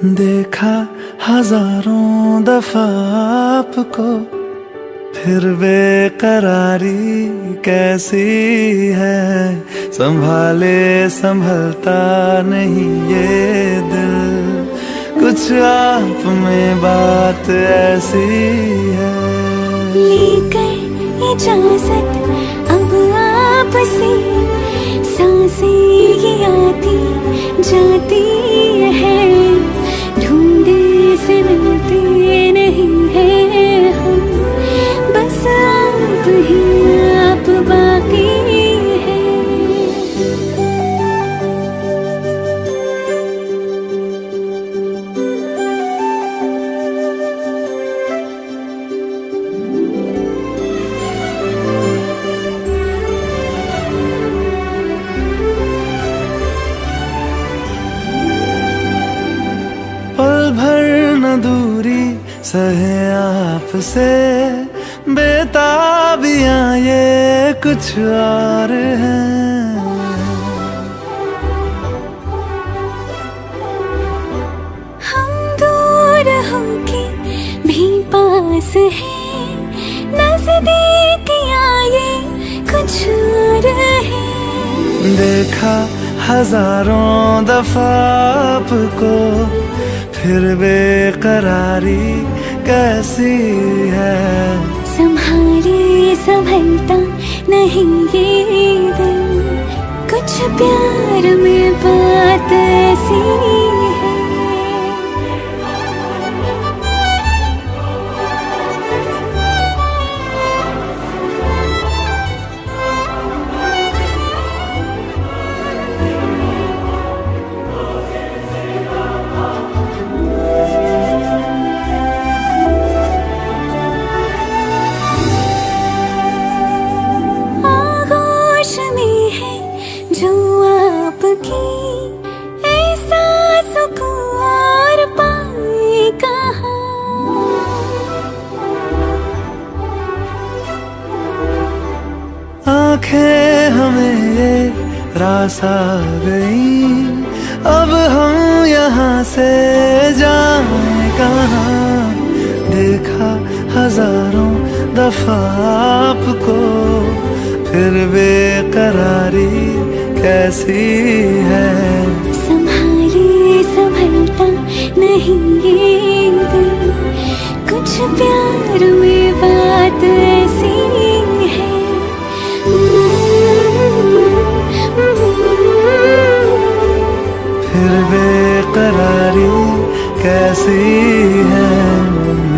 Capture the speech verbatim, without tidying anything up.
देखा हजारों दफा आपको, फिर बेकरारी कैसी है। संभाले संभलता नहीं ये दिल, कुछ आप में बात ऐसी है। लेकर इजाजत अब आपसे, सांसें ये आती जाती है। ढूंढे से मिलते नहीं है हम, बस आप ही आप बाकी है। पल भर न दूरी सहे आपसे, बेताबियां ये कुछ और हैं। हम दूर होके भी पास हैं, नजदीकियां ये कुछ और है। देखा हजारों दफा आपको, फिर बेकरारी कैसी है। संभाले संभलता नहीं ये दिल, कुछ प्यार में बात ऐसी है। जो आपकी ऐसा सुकून और पाए कहाँ। आंखें हमें ये रास आ गई, अब हम यहाँ से जाएं कहाँ। देखा हजारों दफा आपको, फिर बेकरारी कैसी है। संभाले संभलता नहीं ये दिल, कुछ प्यार में बात ऐसी है। फिर बेकरारी कैसी है।